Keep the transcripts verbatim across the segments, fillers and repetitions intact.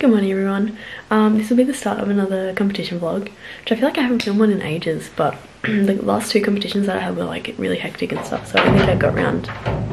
Good morning everyone. Um, this will be the start of another competition vlog, which I feel like I haven't filmed one in ages, but the last two competitions that I had were like really hectic and stuff, so I don't think I got around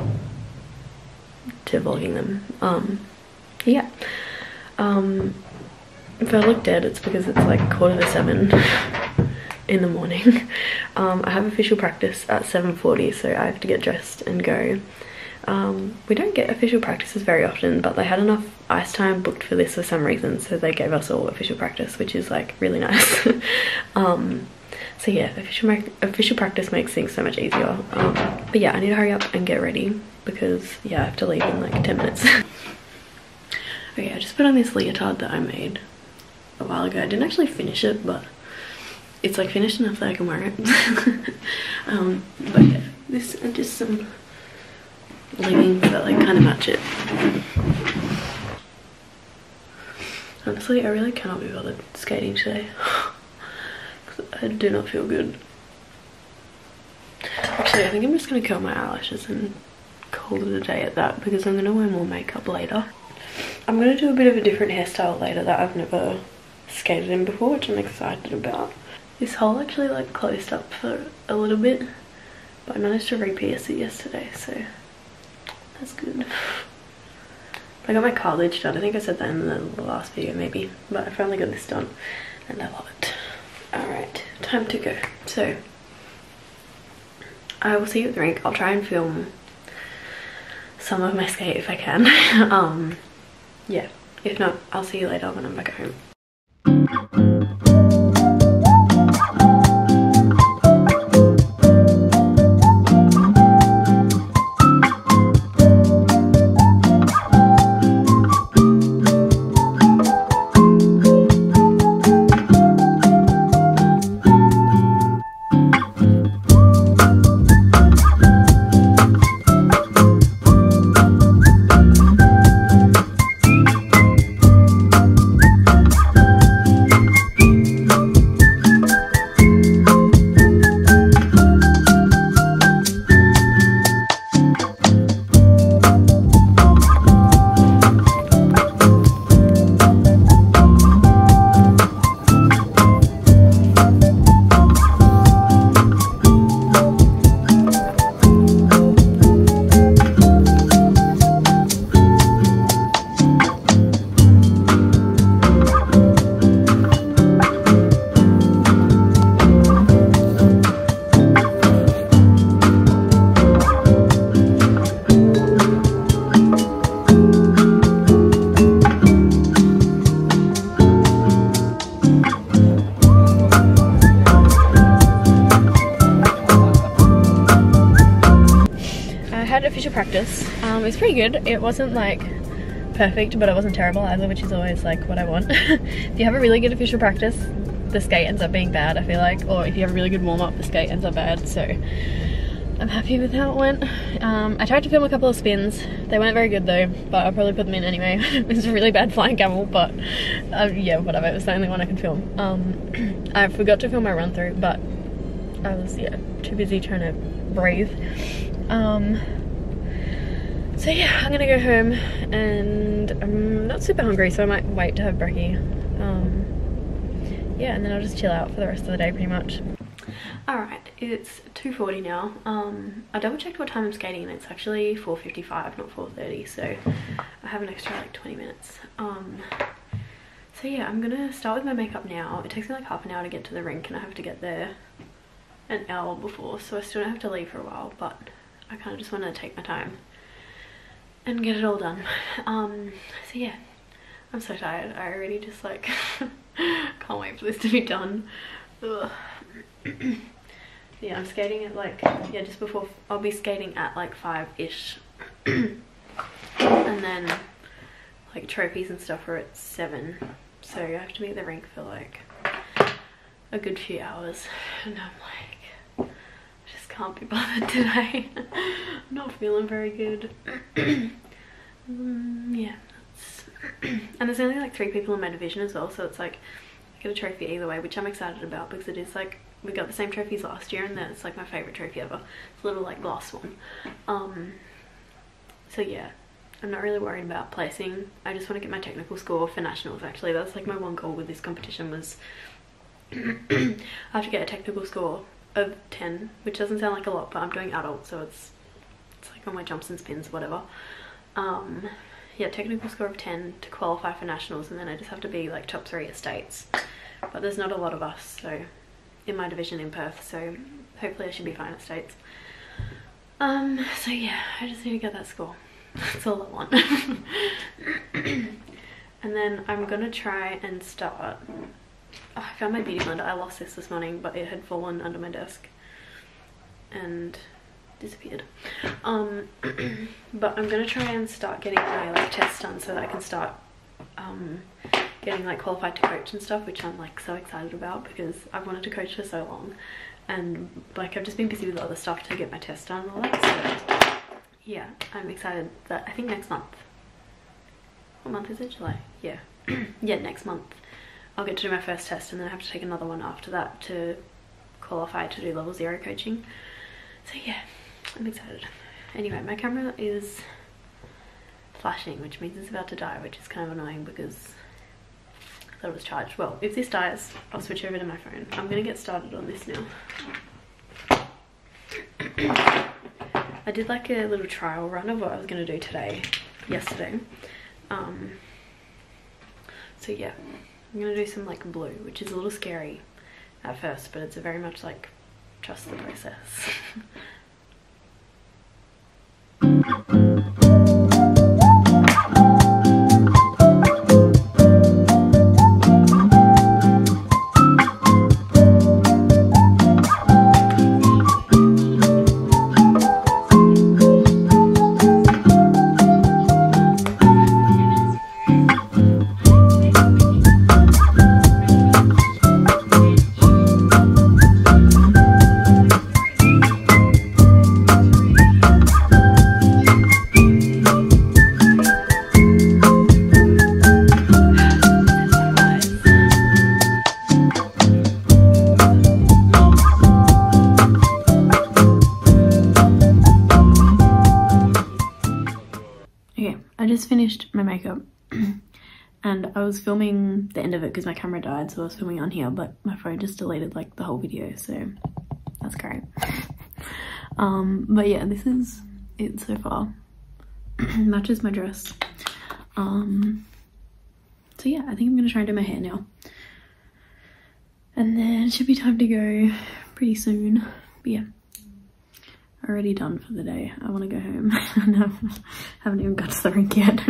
to vlogging them. Um, yeah. Um, if I look dead, it's because it's like quarter to seven in the morning. Um, I have official practice at seven forty, so I have to get dressed and go. Um, we don't get official practices very often, but they had enough ice time booked for this for some reason, so they gave us all official practice, which is like really nice. um, so yeah, official, official practice makes things so much easier. Um, but yeah, I need to hurry up and get ready because yeah, I have to leave in like ten minutes. Okay, I just put on this leotard that I made a while ago. I didn't actually finish it, but it's like finished enough that I can wear it. um, but yeah, this and just some leggings that like kind of match it. Honestly, I really cannot be bothered skating today because I do not feel good. Actually, I think I'm just going to curl my eyelashes and call it a day at that because I'm going to wear more makeup later. I'm going to do a bit of a different hairstyle later that I've never skated in before, which I'm excited about. This hole actually like closed up for a little bit, but I managed to re-pierce it yesterday, so that's good. I got my cartilage done. I think I said that in the last video maybe, but I finally got this done and I love it. Alright, time to go. So, I will see you at the rink. I'll try and film some of my skate if I can. um, yeah, if not, I'll see you later when I'm back at home. Official practice. Um, it was pretty good. It wasn't like perfect, but it wasn't terrible either, which is always like what I want. If you have a really good official practice, the skate ends up being bad, I feel like, or if you have a really good warm-up, the skate ends up bad, so I'm happy with how it went. Um, I tried to film a couple of spins. They weren't very good though, but I'll probably put them in anyway. It was a really bad flying camel, but uh, yeah, whatever. It was the only one I could film. Um, I forgot to film my run-through, but I was, yeah, too busy trying to breathe. Um, So yeah, I'm gonna go home and I'm not super hungry, so I might wait to have brekkie. Um, yeah, and then I'll just chill out for the rest of the day pretty much. Alright, it's two forty now. Um, I double checked what time I'm skating and it's actually four fifty-five, not four thirty, so I have an extra like twenty minutes. Um, so yeah, I'm gonna start with my makeup now. It takes me like half an hour to get to the rink and I have to get there an hour before, so I still don't have to leave for a while, but I kind of just want to take my time and get it all done. Um, so yeah, I'm so tired. I already just like can't wait for this to be done. Ugh. Yeah, I'm skating at like, yeah, just before, I'll be skating at like five-ish. And then like trophies and stuff are at seven. So I have to be at the rink for like a good few hours. And I'm like, I just can't be bothered today. I'm not feeling very good. um, yeah, that's and there's only like three people in my division as well, so it's like I get a trophy either way, which I'm excited about because it is like we got the same trophies last year and that's like my favorite trophy ever. It's a little like glass one. Um, so yeah, I'm not really worried about placing. I just want to get my technical score for nationals. Actually, that's like my one goal with this competition was I have to get a technical score of ten, which doesn't sound like a lot, but I'm doing adult, so it's it's like on my jumps and spins, whatever. Um, yeah, technical score of ten to qualify for nationals, and then I just have to be like top three at states. But there's not a lot of us, so in my division in Perth, so hopefully I should be fine at states. Um, so yeah, I just need to get that score. That's all I want. And then I'm gonna try and start. Oh, I found my beauty blender. I lost this this morning, but it had fallen under my desk and disappeared. Um, but I'm gonna try and start getting my like tests done so that I can start um, getting like qualified to coach and stuff, which I'm like so excited about because I've wanted to coach for so long, and like I've just been busy with other stuff to get my tests done and all that. So yeah, I'm excited that I think next month. What month is it? July? Yeah. Yeah, next month I'll get to do my first test, and then I have to take another one after that to qualify to do level zero coaching. So yeah, I'm excited. Anyway, my camera is flashing, which means it's about to die, which is kind of annoying because I thought it was charged. Well, if this dies, I'll switch over to my phone. I'm gonna get started on this now. I did like a little trial run of what I was gonna do today, yesterday. Um, so yeah, I'm gonna do some like blue, which is a little scary at first, but it's a very much like trust the process. Finished my makeup and I was filming the end of it because my camera died, so I was filming on here, but my phone just deleted like the whole video, so that's great. Um but yeah, this is it so far. Matches my dress. Um so yeah, I think I'm gonna try and do my hair now, and then it should be time to go pretty soon. But yeah, already done for the day. I want to go home. And I haven't even got to the rink yet.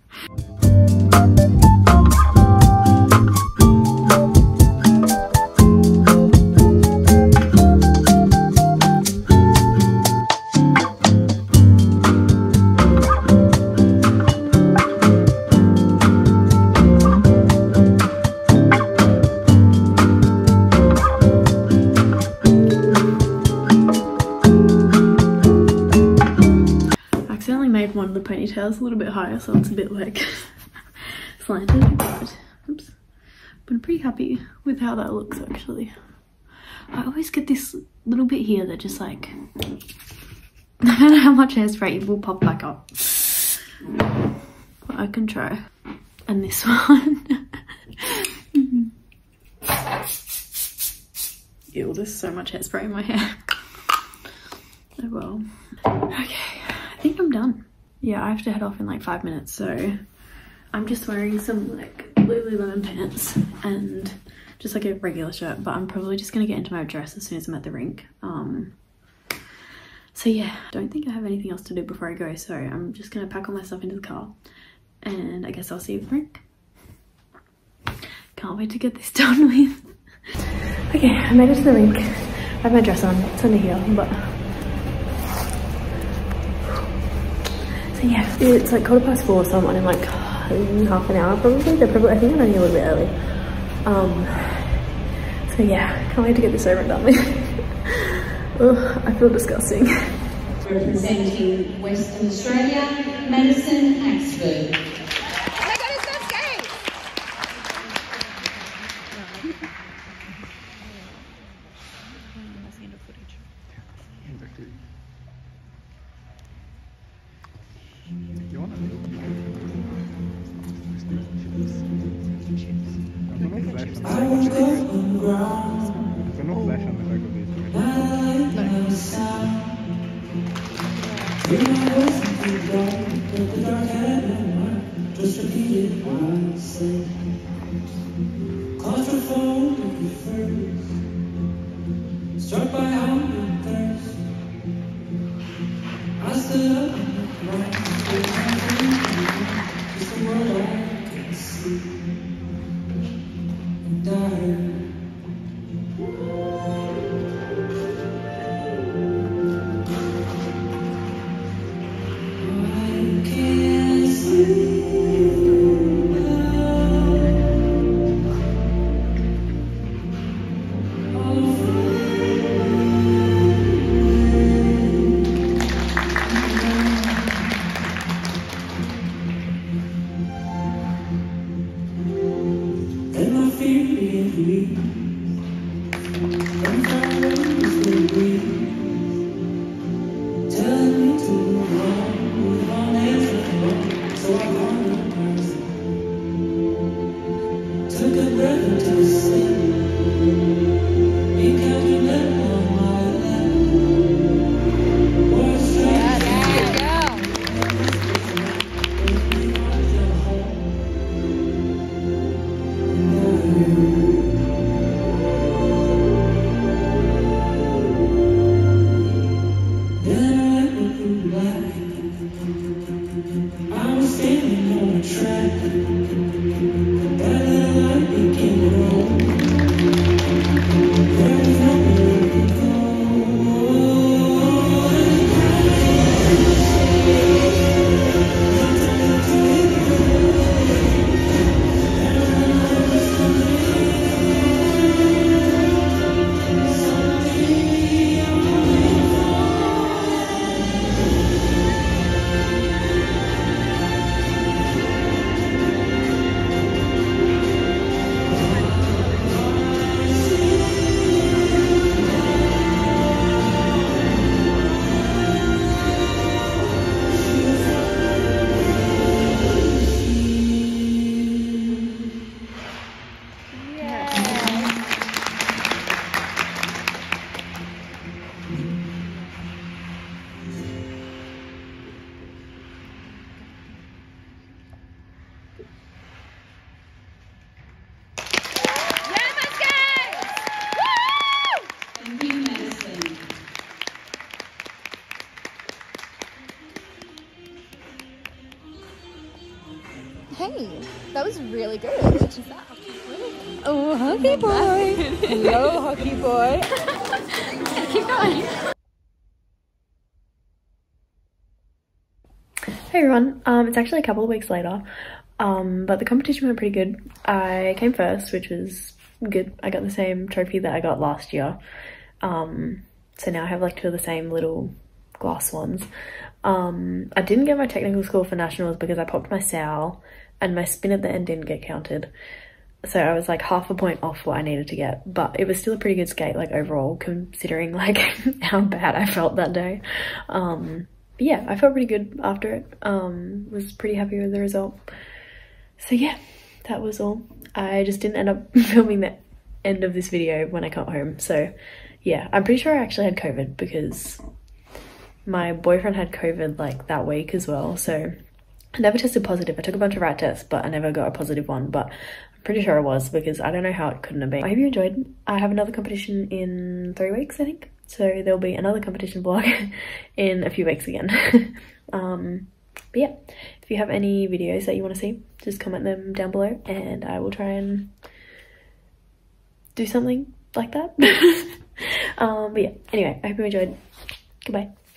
One of the ponytails a little bit higher, so it's a bit like slanted, but oops, but I'm pretty happy with how that looks actually. I always get this little bit here that just like, no matter how much hairspray, it will pop back up. But I can try. And this one. Ew, there's so much hairspray in my hair. Oh well. Okay, I think I'm done. Yeah, I have to head off in like five minutes, so I'm just wearing some like Lululemon pants and just like a regular shirt, but I'm probably just gonna get into my dress as soon as I'm at the rink. Um, so yeah, I don't think I have anything else to do before I go, so I'm just gonna pack all my stuff into the car, and I guess I'll see you at the rink. Can't wait to get this done with. Okay, I made it to the rink. I have my dress on, it's under here, but so yeah, it's like quarter past four, so I'm on in like half an hour probably. They're probably, I think I'm only a little bit early. Um, so yeah, can't wait to get this over and done with. Oh, I feel disgusting. Representing Western Australia, Madison Axford. Oh my god, it's so scary! You want to There's no flash on the back of these. Just repeated what I said. Claustrophobic at first, struck by hunger thirst. I stood up and right, just the world I could see, and died. Hey, that was really good. What is that? Oh, hockey boy. Hello, hockey boy. Keep going. Hey everyone, um, it's actually a couple of weeks later, um, but the competition went pretty good. I came first, which was good. I got the same trophy that I got last year. Um, so now I have like two of the same little glass ones. Um, I didn't get my technical score for nationals because I popped my sow and my spin at the end didn't get counted. So I was like half a point off what I needed to get, but it was still a pretty good skate, like overall, considering like how bad I felt that day. Um, but yeah, I felt pretty good after it. Um, was pretty happy with the result. So yeah, that was all. I just didn't end up filming the end of this video when I got home. So yeah, I'm pretty sure I actually had COVID because my boyfriend had COVID like that week as well. So I never tested positive. I took a bunch of rat tests, but I never got a positive one. But I'm pretty sure I was because I don't know how it couldn't have been. I hope you enjoyed. I have another competition in three weeks, I think. So there'll be another competition vlog in a few weeks again. um, but yeah, if you have any videos that you want to see, just comment them down below and I will try and do something like that. um, but yeah, anyway, I hope you enjoyed. Goodbye.